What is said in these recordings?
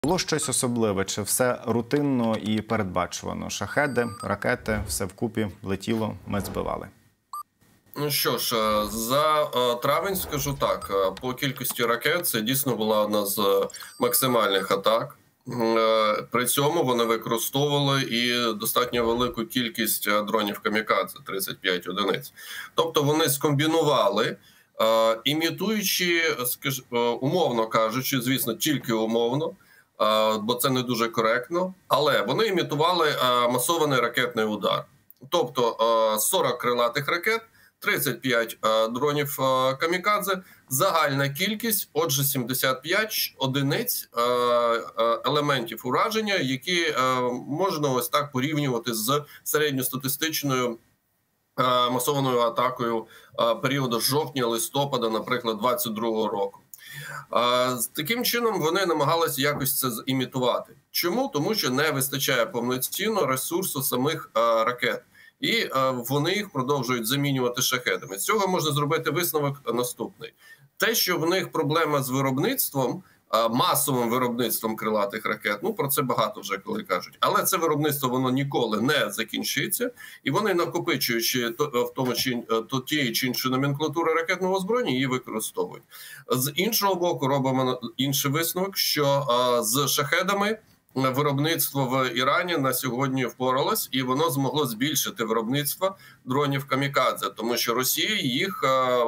Було щось особливе? Чи все рутинно і передбачувано? Шахеди, ракети, все вкупі летіло, ми збивали. Ну що ж, за травень скажу так, по кількості ракет це дійсно була одна з максимальних атак. При цьому вони використовували і достатньо велику кількість дронів камікадзе, 35 одиниць. Тобто вони скомбінували, імітуючи, умовно кажучи, звісно, тільки умовно, бо це не дуже коректно, але вони імітували масований ракетний удар. Тобто 40 крилатих ракет, 35 дронів камікадзе, загальна кількість, отже, 75 одиниць елементів ураження, які можна ось так порівнювати з середньостатистичною масованою атакою періоду жовтня-листопада, наприклад, 22-го року. Таким чином вони намагалися якось це імітувати. Чому? Тому що не вистачає повноцінно ресурсу самих ракет. І вони їх продовжують замінювати шахедами. З цього можна зробити висновок наступний. Те, що в них проблема з виробництвом, масовим виробництвом крилатих ракет, ну про це багато вже коли кажуть. Але це виробництво, воно ніколи не закінчиться. І вони, накопичуючи в тому тієї чи іншої номенклатури ракетного озброєння, її використовують. З іншого боку, робимо інший висновок, що з шахедами виробництво в Ірані на сьогодні впоралось, і воно змогло збільшити виробництво дронів камікадзе, тому що Росія їх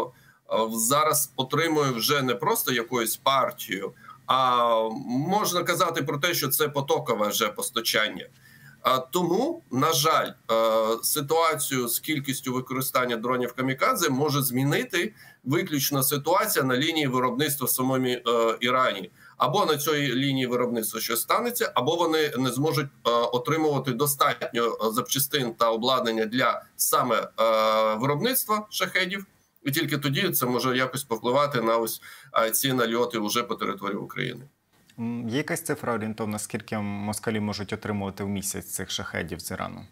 зараз отримує вже не просто якоюсь партією, а можна казати про те, що це потокове вже постачання. Тому, на жаль, ситуацію з кількістю використання дронів камікадзе може змінити виключно ситуація на лінії виробництва в самому Ірані. Або на цій лінії виробництва щось станеться, або вони не зможуть отримувати достатньо запчастин та обладнання для саме виробництва шахедів. І тільки тоді це може якось повпливати на ось ці нальоти вже по території України. Є якась цифра орієнтовна, скільки москалі можуть отримувати в місяць цих шахедів з Ірану?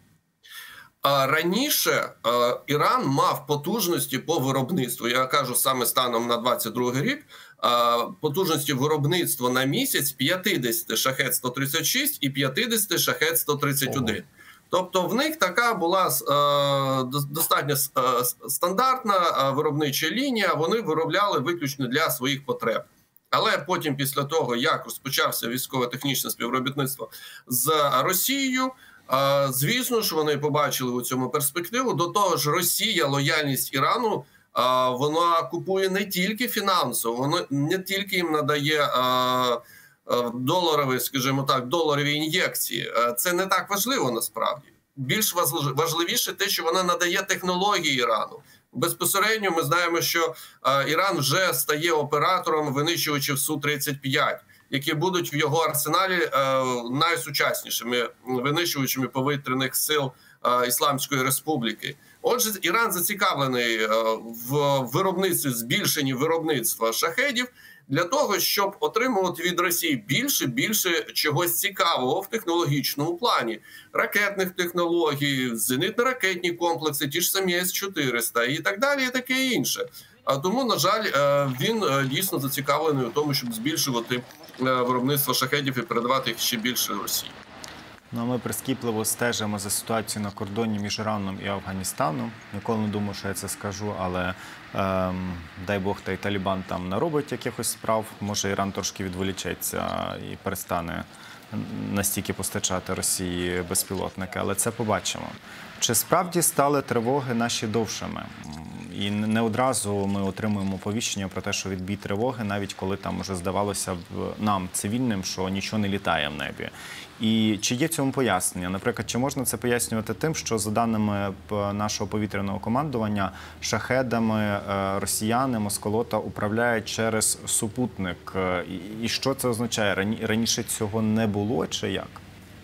Раніше Іран мав потужності по виробництву, я кажу саме станом на 22-й рік, потужності виробництва на місяць 50 шахед-136 і 50 шахед-131. Тобто в них така була достатньо стандартна виробнича лінія, вони виробляли виключно для своїх потреб. Але потім, після того, як розпочався військово-технічне співробітництво з Росією, звісно ж, вони побачили у цьому перспективу. До того ж, Росія, лояльність Ірану, вона купує не тільки фінансово, вона не тільки їм надає доларові, скажімо так, доларові ін'єкції. Це не так важливо насправді. Більш важливіше те, що вона надає технології Ірану. Безпосередньо ми знаємо, що Іран вже стає оператором винищувачів Су-35, які будуть в його арсеналі найсучаснішими винищувачами повітряних сил Ісламської Республіки. Отже, Іран зацікавлений в виробництві, збільшенні виробництва шахедів для того, щоб отримувати від Росії більше чогось цікавого в технологічному плані. Ракетних технологій, зенитно-ракетні комплекси, ті ж самі С-400 і так далі, і таке інше. А тому, на жаль, він дійсно зацікавлений у тому, щоб збільшувати виробництво шахедів і передавати їх ще більше Росії. Ну, ми прискіпливо стежимо за ситуацією на кордоні між Іраном і Афганістаном. Ніколи не думав, що я це скажу, але дай Бог, та й Талібан там не робить якихось справ. Може, Іран трошки відволічеться і перестане настільки постачати Росії безпілотники, але це побачимо. Чи справді стали тривоги наші довшими? І не одразу ми отримуємо повіщення про те, що відбій тривоги, навіть коли там вже здавалося б нам, цивільним, що нічого не літає в небі. І чи є цьому пояснення? Наприклад, чи можна це пояснювати тим, що за даними нашого повітряного командування, шахедами росіяни, москалота управляють через супутник? І що це означає? Раніше цього не було чи як?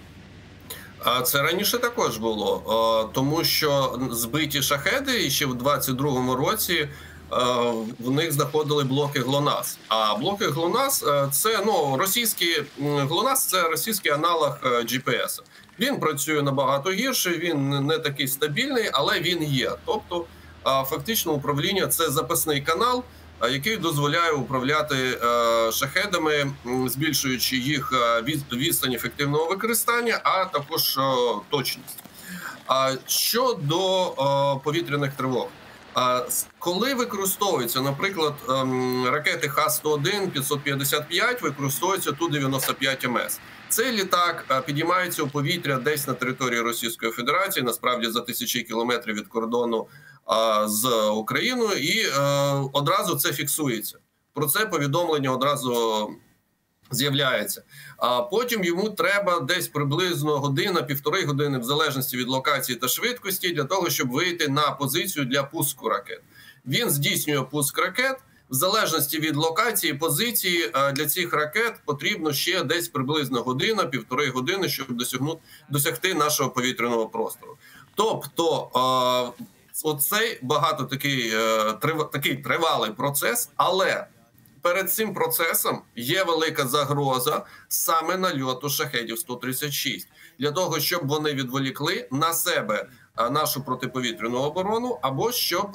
Це раніше також було, тому що збиті шахеди ще в 22-му році в них знаходили блоки ГЛОНАСС. А блоки ГЛОНАСС – це російський ГЛОНАСС – це російський аналог GPS. Він працює набагато гірше, він не такий стабільний, але він є. Тобто фактично управління – це запасний канал, який дозволяє управляти шахедами, збільшуючи їх відстань ефективного використання, а також точність. А щодо повітряних тривог, коли використовуються, наприклад, ракети Х-101, 555, використовується Ту-95МС. Цей літак підіймається у повітря десь на території Російської Федерації, насправді за тисячі кілометрів від кордону з Україною, і одразу це фіксується. Про це повідомлення одразу з'являється. А потім йому треба десь приблизно година, півтори години, в залежності від локації та швидкості, для того, щоб вийти на позицію для пуску ракет. Він здійснює пуск ракет. В залежності від локації, позиції для цих ракет потрібно ще десь приблизно година, півтори години, щоб досягти нашого повітряного простору. Тобто оцей такий тривалий процес, але перед цим процесом є велика загроза саме нальоту шахедів 136. Для того, щоб вони відволікли на себе нашу протиповітряну оборону, або щоб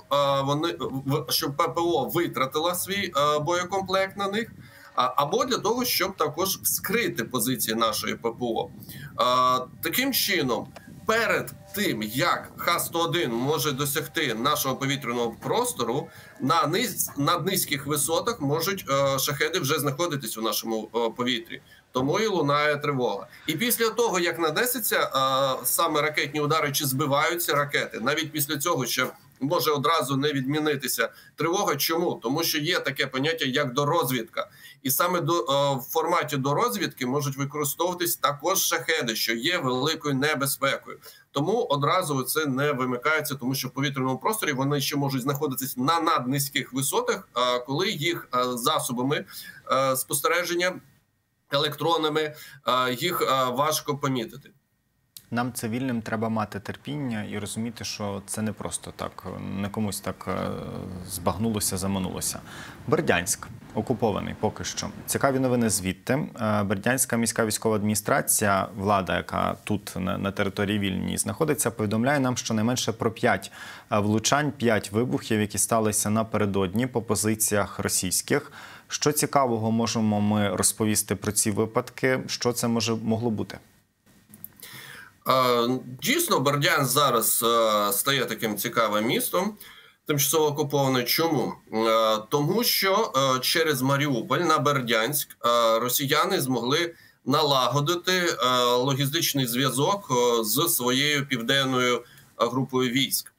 ППО витратила свій боєкомплект на них, або для того, щоб також вскрити позиції нашої ППО. Таким чином, перед тим, як Х-101 може досягти нашого повітряного простору, на низьких висотах можуть шахеди вже знаходитись у нашому повітрі. Тому і лунає тривога. І після того, як нанесеться саме ракетні удари, чи збиваються ракети, навіть після цього ще може одразу не відмінитися тривога. Чому? Тому що є таке поняття, як дорозвідка. І саме в форматі дорозвідки можуть використовуватись також шахеди, що є великою небезпекою. Тому одразу це не вимикається, тому що в повітряному просторі вони ще можуть знаходитись на наднизьких висотах, коли їх засобами спостереження, електронами, їх важко помітити. Нам, цивільним, треба мати терпіння і розуміти, що це не просто так, не комусь так збагнулося, заманулося. Бердянськ окупований поки що. Цікаві новини звідти. Бердянська міська військова адміністрація, влада, яка тут на території вільній знаходиться, повідомляє нам, що найменше про 5 влучань, 5 вибухів, які сталися напередодні по позиціях російських. Що цікавого можемо ми розповісти про ці випадки? Що це могло бути? Дійсно, Бердянськ зараз стає таким цікавим містом, тимчасово окуповане. Чому? Тому що через Маріуполь на Бердянськ росіяни змогли налагодити логістичний зв'язок з своєю південною групою військ.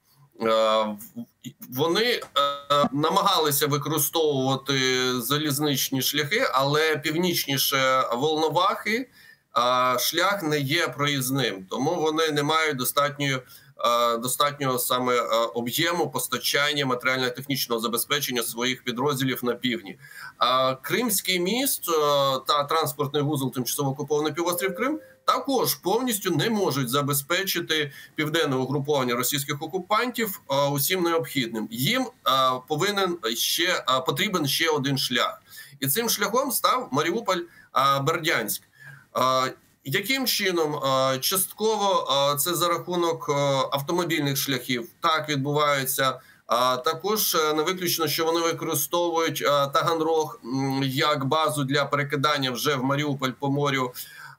Вони намагалися використовувати залізничні шляхи, але північніше Волновахи шлях не є проїзним, тому вони не мають достатнього саме об'єму постачання матеріально-технічного забезпечення своїх підрозділів на півдні. Кримський міст та транспортний вузол тимчасово окупований півострів Крим також повністю не можуть забезпечити південне угруповання російських окупантів усім необхідним. Їм потрібен ще один шлях. І цим шляхом став Маріуполь-Бердянськ. Яким чином? Частково це за рахунок автомобільних шляхів. Так відбувається. Також не виключно, що вони використовують Таганрог як базу для перекидання вже в Маріуполь по морю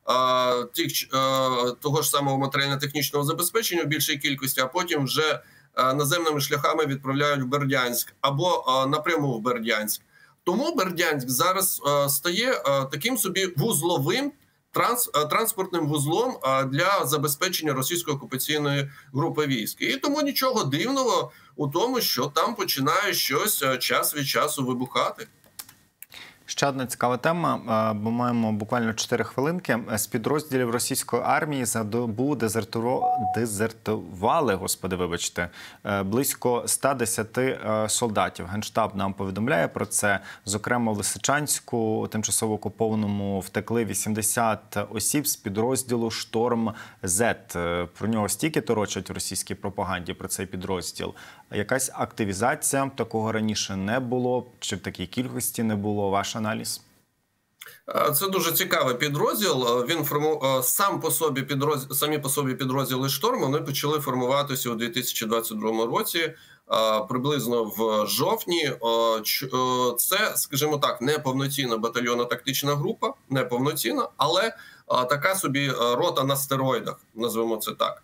того ж самого матеріально-технічного забезпечення в більшій кількості, а потім вже наземними шляхами відправляють в Бердянськ або напряму в Бердянськ. Тому Бердянськ зараз стає таким собі вузловим транспортним вузлом для забезпечення російської окупаційної групи військ. І тому нічого дивного у тому, що там починає щось час від часу вибухати. Ще одна цікава тема, бо маємо буквально 4 хвилинки. З підрозділів російської армії за добу дезертували, близько 110 солдатів. Генштаб нам повідомляє про це. Зокрема, в Лисичанську, тимчасово окупованому, втекли 80 осіб з підрозділу «Шторм-З». Про нього стільки торочать в російській пропаганді, про цей підрозділ. Якась активізація, такого раніше не було, чи в такій кількості не було? Ваш аналіз? Це дуже цікавий підрозділ. Він самі по собі підрозділи «Шторм» вони почали формуватися у 2022 році, приблизно в жовтні. Це, скажімо так, не повноцінна батальйонно-тактична група, не повноцінна, але така собі рота на стероїдах, назвемо це так.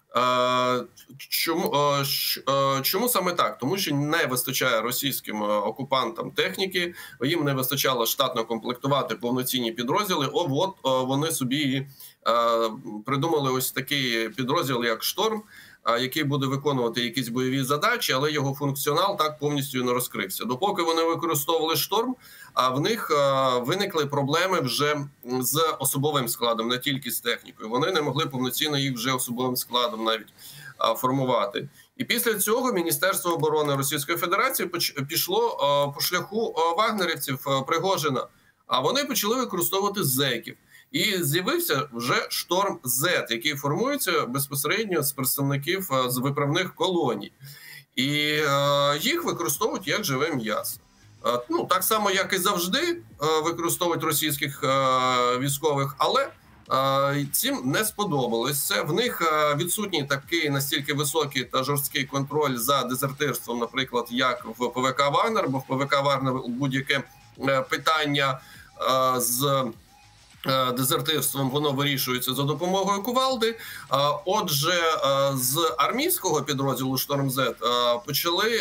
Чому саме так? Тому що не вистачає російським окупантам техніки, їм не вистачало штатно комплектувати повноцінні підрозділи. Вони собі придумали ось такий підрозділ, як «Шторм», який буде виконувати якісь бойові задачі, але його функціонал так повністю не розкрився. Допоки вони використовували «Шторм», а в них виникли проблеми вже з особовим складом, не тільки з технікою. Вони не могли повноцінно їх вже особовим складом навіть формувати. І після цього Міністерство оборони Російської Федерації пішло по шляху вагнерівців Пригожина, а вони почали використовувати зеків. І з'явився вже «Шторм З», який формується безпосередньо з представників з виправних колоній. І їх використовують як живе м'ясо. Ну, так само, як і завжди використовують російських військових, але цим не сподобалось це. В них відсутній такий настільки високий та жорсткий контроль за дезертирством, наприклад, як в ПВК «Вагнер», бо в ПВК «Вагнер» будь-яке питання з дезертирством воно вирішується за допомогою кувалди. Отже, з армійського підрозділу «Шторм З» почали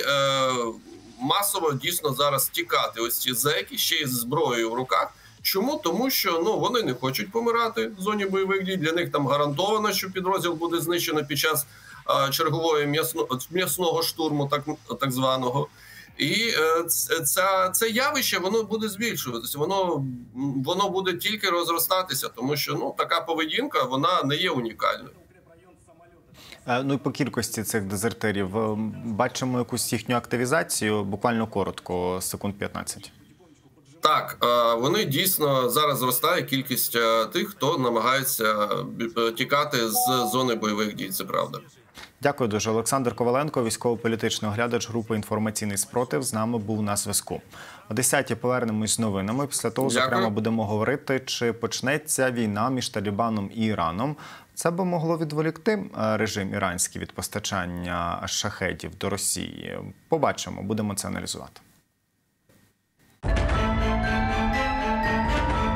масово дійсно зараз тікати ось ці зеки, ще й з зброєю в руках. Чому? Тому що вони не хочуть помирати в зоні бойових дій. Для них там гарантовано, що підрозділ буде знищено під час чергового м'ясного штурму, так званого. І це явище воно буде збільшуватися, воно буде тільки розростатися, тому що така поведінка вона не є унікальною. Ну і по кількості цих дезертирів бачимо якусь їхню активізацію, буквально коротко, секунд 15. Так, вони дійсно зараз зростає кількість тих, хто намагається тікати з зони бойових дій, це правда. Дякую дуже. Олександр Коваленко, військово-політичний оглядач групи «Інформаційний спротив», з нами був на зв'язку. О 10-й повернемось з новинами. Після того, зокрема, будемо говорити, чи почнеться війна між Талібаном і Іраном. Це би могло відволікти режим іранський від постачання шахедів до Росії. Побачимо, будемо це аналізувати.